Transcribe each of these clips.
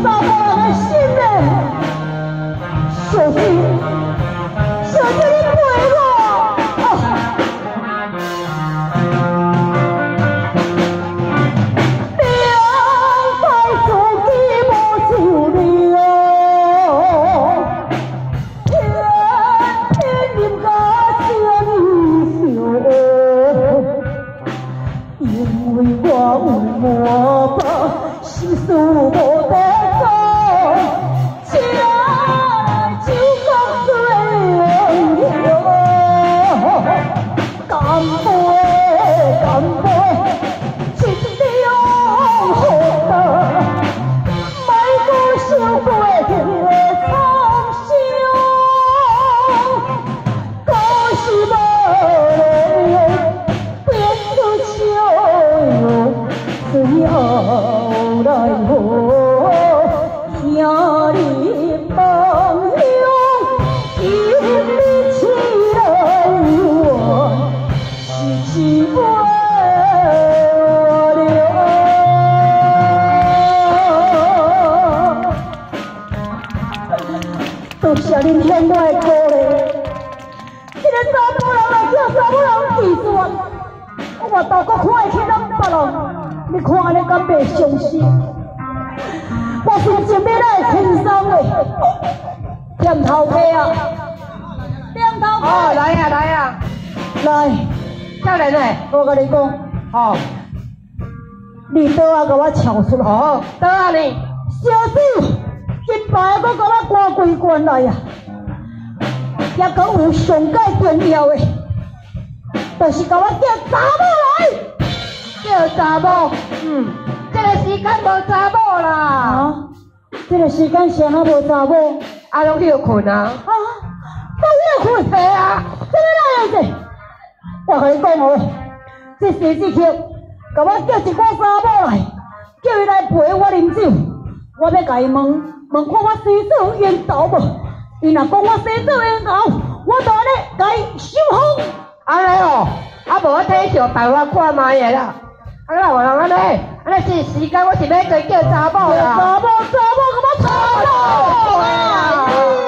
查某人的心嘞。小姐，小姐你陪我。我把心事无得讲，请就讲最后，干杯，干杯，尽量好得，莫搁想过的苍生，可是无变出笑容。最后来好，听你梦乡，因你痴来怨，是一杯多谢恁听我的歌嘞，这个查甫人啊，叫查某人记住啊，我大哥看会起咱别人。你看安尼敢袂伤心？我心情要来轻松嘞。点头家啊，点头家。哦，来呀来呀，来，少年诶，我甲你讲，哦，你倒啊甲我唱出来。哦，倒啊你，小姐，金牌我甲我赶归关来呀，也讲有上界重要诶，就是甲我叫查某来。叫查某，这个时间无查某啦。啊，这个时间谁哪无查某？啊，拢去困啊。啊，都去困？嘿啊，这个哪样子？我甲你讲哦，这时之刻，甲我叫一寡查某来，叫伊来陪我啉酒。我要甲伊问看我生做冤头无？伊若讲我生做冤头，我就安尼甲伊收封。安尼哦，啊无我体上台湾看卖的啦。啊，哪有人安尼是时间，我是要去叫查某啦。查某，甲我查某啊！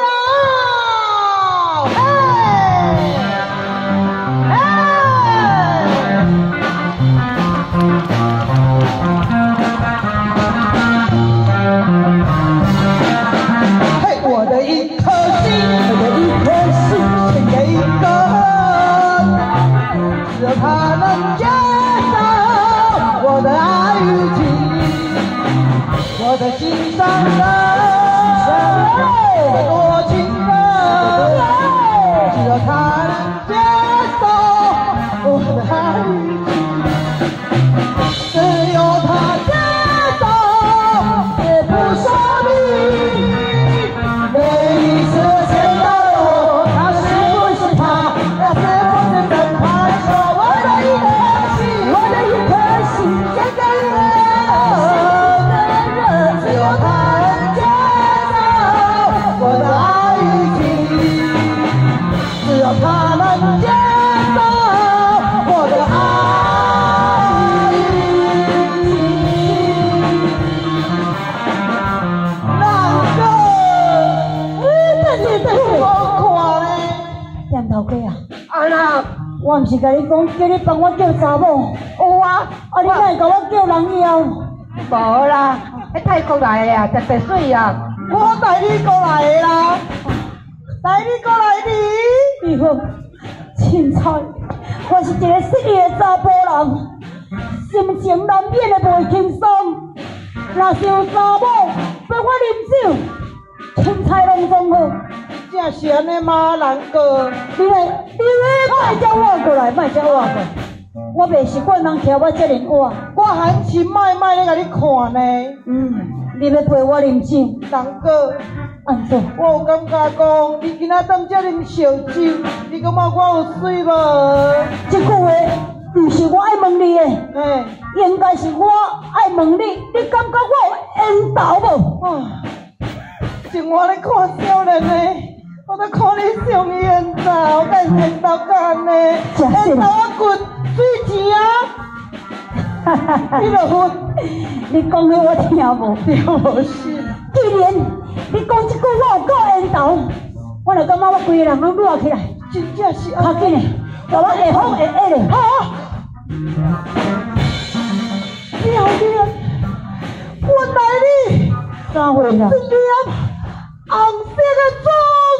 嘿，我的一颗心，献给一个人，只要他能接受。我的爱与情，我的心上人，我的多情人，只要他能接受我的爱与情，只有他接受，也不说明每一次见到我，他是不是他，他是不是真怕说我的一颗心，我的一颗心。献给人，只有他能接受我的爱与情，只有他能接受我的爱与情。哪个？等我看咧。点头家啊？安那？我毋是甲你讲，叫你帮我叫查某。有啊，啊你哪会甲我叫人妖？无啦，迄泰国来的啊，特别水啊。我带你过来的啦，带你过来的。你好，凊彩，我是一个失意的查甫人，心情难免的袂轻松。若是有查某陪我啉酒，凊彩拢总好。正是安尼嘛，难过。你莫叫我过来，莫叫我过来。我袂习惯人徛我这里晚，我含情脉脉咧甲你看呢。你要陪我啉酒，难过。安怎？我有感觉讲，你今仔当遮啉烧酒，你感觉我有水无？这句话毋是我爱问你的，应该是我爱问你，你感觉我有缘投无？像我咧看少年的。我都看你上缘投，我敢缘投干呢？缘投我滚水钱啊！你著分，你讲的我听无，听无是。 既然你讲这句我有够缘投，我就感觉我规个人拢热起来。 真正是较紧诶，甲我下风下下咧。 好，漂亮，原来你啥货啦？ 一粒红色的做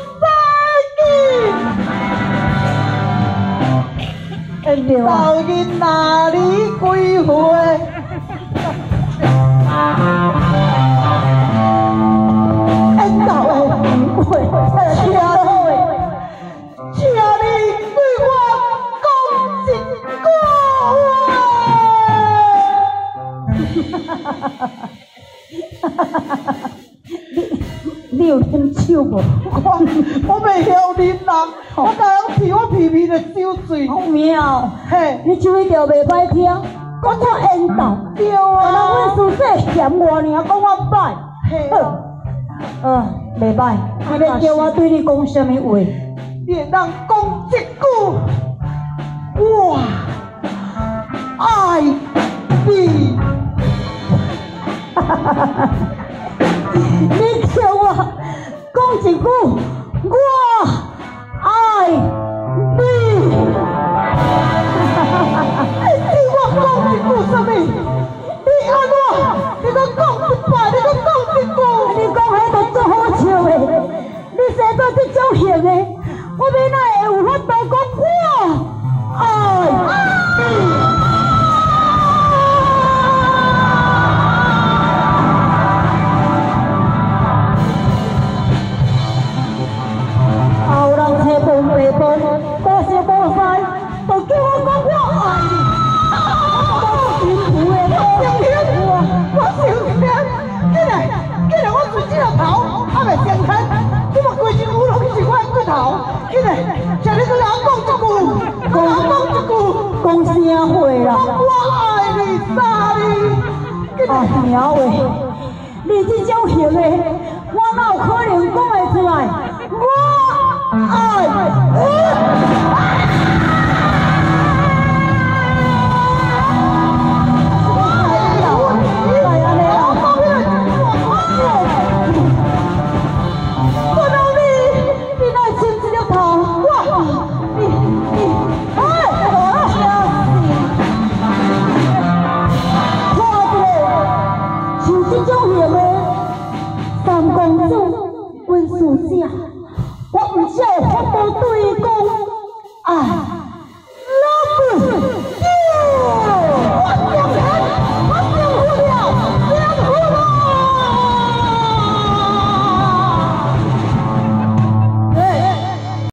生对对啊。 老人哪里归回？缘投的机会，请你对我讲一句话。 你有啉酒无？ 我袂晓啉啦，我甲人提我鼻鼻的酒醉。 好妙， 嘿， 你酒一条袂歹听，讲我缘投。 对啊， 啊， 我事细嫌我尔，讲我歹。 嘿， 袂歹。你要叫我对你讲什么话？ 你会当讲一句，我爱你。 你叫我讲一句，我爱你。 你我讲一句什么？你安怎？你搁讲一摆，你搁讲一句。 你讲迄都足好笑的，你生做这种型的，我要哪会有法度讲我爱你？后人车崩白崩，无识无识，就叫我讲我爱你。我辛苦的我想听，竟然我自己个头还袂相看，这么规身躯拢是我的骨头，竟然像你对我讲一句，跟我讲一句， 讲啥话啦？ 我爱你啥哩？ 啊，鸟话，你这种型的，我哪有可能讲会出来？我爱你。